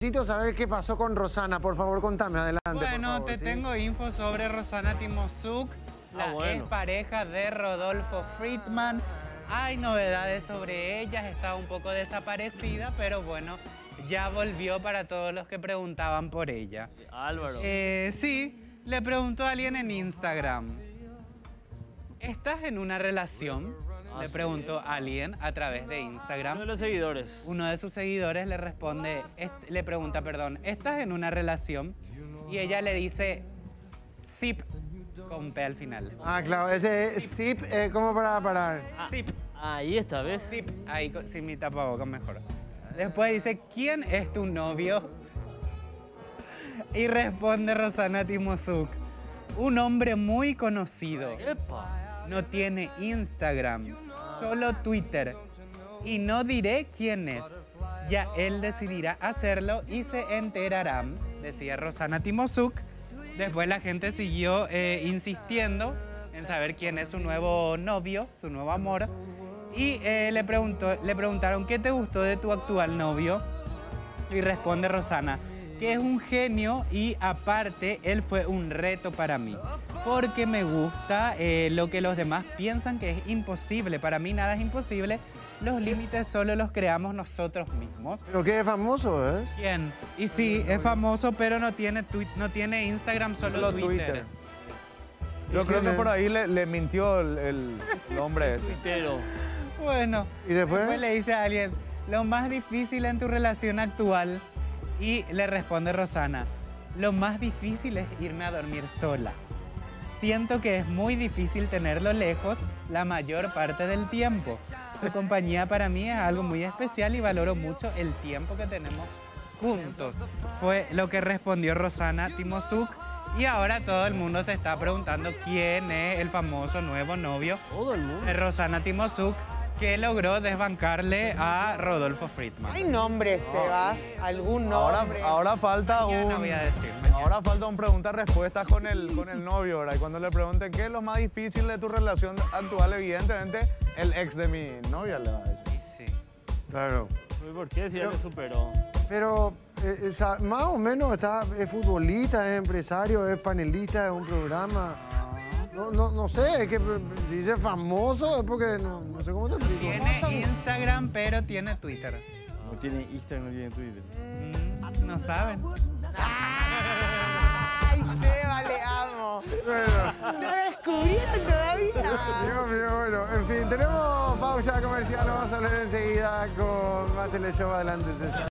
Necesito saber qué pasó con Rosana. Por favor, contame. Adelante, Bueno, por favor, te ¿sí? tengo info sobre Rosana Timosuk, la ex pareja de Rodolfo Friedman. Hay novedades sobre ella, está un poco desaparecida, pero bueno, ya volvió para todos los que preguntaban por ella. Álvaro. Sí, le preguntó a alguien en Instagram. ¿Estás en una relación? Le preguntó a alguien a través de Instagram. Uno de los seguidores. Uno de sus seguidores le responde, le pregunta, perdón, ¿estás en una relación? Y ella le dice, zip, con P al final. Ah, claro, ese zip, ¿cómo para parar? Zip, Ahí está, ¿ves? zip, ahí sin mi tapabocas mejor. Después dice, ¿quién es tu novio? Y responde Rosana Timosuk, un hombre muy conocido. ¡Epa! No tiene Instagram, solo Twitter. Y no diré quién es. Ya él decidirá hacerlo y se enterarán, decía Rosana Timosuk. Después la gente siguió insistiendo en saber quién es su nuevo novio, su nuevo amor. Y le preguntaron, ¿qué te gustó de tu actual novio? Y responde Rosana, que es un genio y aparte él fue un reto para mí. Porque me gusta lo que los demás piensan que es imposible. Para mí nada es imposible. Los límites solo los creamos nosotros mismos. Pero que es famoso, ¿eh? ¿Quién? Y sí, es famoso, pero no tiene Instagram, solo Twitter. Yo creo que por ahí le mintió el hombre este. Tuitero. Bueno, ¿Y después? le dice a alguien, lo más difícil en tu relación actual, y le responde Rosana, lo más difícil es irme a dormir sola. Siento que es muy difícil tenerlo lejos la mayor parte del tiempo. Su compañía para mí es algo muy especial y valoro mucho el tiempo que tenemos juntos. Fue lo que respondió Rosana Timosuk. Y ahora todo el mundo se está preguntando quién es el famoso nuevo novio Todo el mundo. de Rosana Timosuk que logró desbancarle a Rodolfo Friedman. ¿Hay nombre, Sebas? ¿Algún nombre? Ahora falta Mañana un... voy a decir. Ahora falta un pregunta-respuesta con el novio, ¿verdad? Y cuando le pregunten qué es lo más difícil de tu relación actual, evidentemente el ex de mi novia le va a decir. Sí. Claro. ¿Y por qué si ya le superó? Pero más o menos es futbolista, es empresario, es panelista de un programa. No sé, es que si dice famoso es porque no sé cómo te explico. Tiene Instagram, pero tiene Twitter. No tiene Instagram, no tiene Twitter. No saben. ¡Ay, Sebas, le amo! Bueno, ¿No descubrieron todavía? Dios mío, bueno, en fin, tenemos pausa comercial, vamos a hablar enseguida con más Teleshow. Adelante, César.